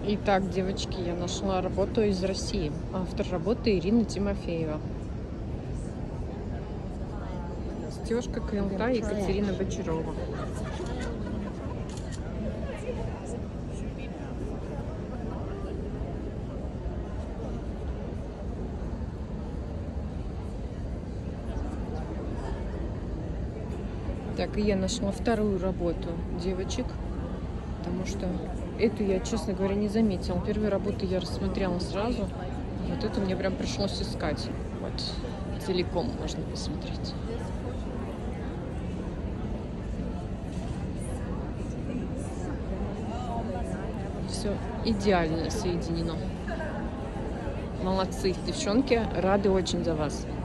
Итак, девочки, я нашла работу из России. Автор работы Ирина Тимофеева. Стежка Квинта Екатерина Бочарова. Так, и я нашла вторую работу девочек, потому что эту я, честно говоря, не заметила. Первую работу я рассмотрела сразу, вот эту мне прям пришлось искать. Вот, целиком можно посмотреть. Все идеально соединено. Молодцы, девчонки, рады очень за вас.